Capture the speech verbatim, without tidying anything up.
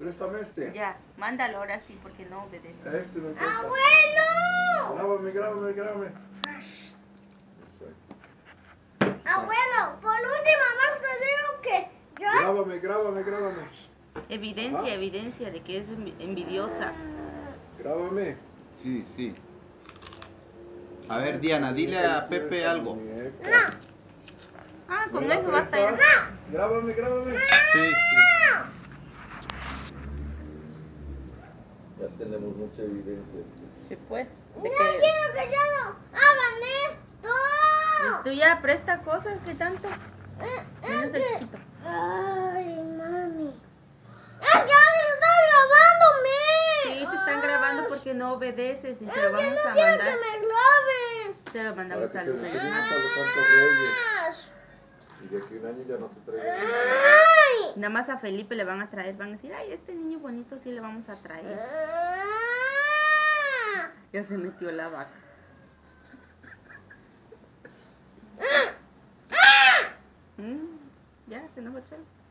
Préstame este. Ya, mándalo ahora sí, porque no obedece. A este me presta. ¡Abuelo! Grábame, grábame, grábame. Abuelo, por última más te digo que yo... Grábame, grábame, grábame. Evidencia, Ajá. evidencia de que es envi- envidiosa. Grábame. Sí, sí. A ver, Diana, dile a Pepe algo. Ah, con ¿Me la eso basta ya. prestas? Grábame, grábame. Sí, sí. Ya tenemos mucha evidencia. Sí, pues. No De que quiero que ya no hagan esto. tú ya presta cosas, ¿qué tanto? Eh, ¿Quién es es el que- chiquito? Ay, mami. Es que alguien está grabándome. Sí, te están grabando porque no obedeces y se lo Es que vamos no a quiero mandar. que me graben. Se lo Para mandamos que al se les rey. a los santos reyes. Ah. Y de aquí a un año ya no te traigan. Ay. Nada más a Felipe le van a traer, van a decir, ay, este niño bonito sí le vamos a traer. Ah. Ya se metió la vaca. ¿Mm? Ya, se enojó Chelo.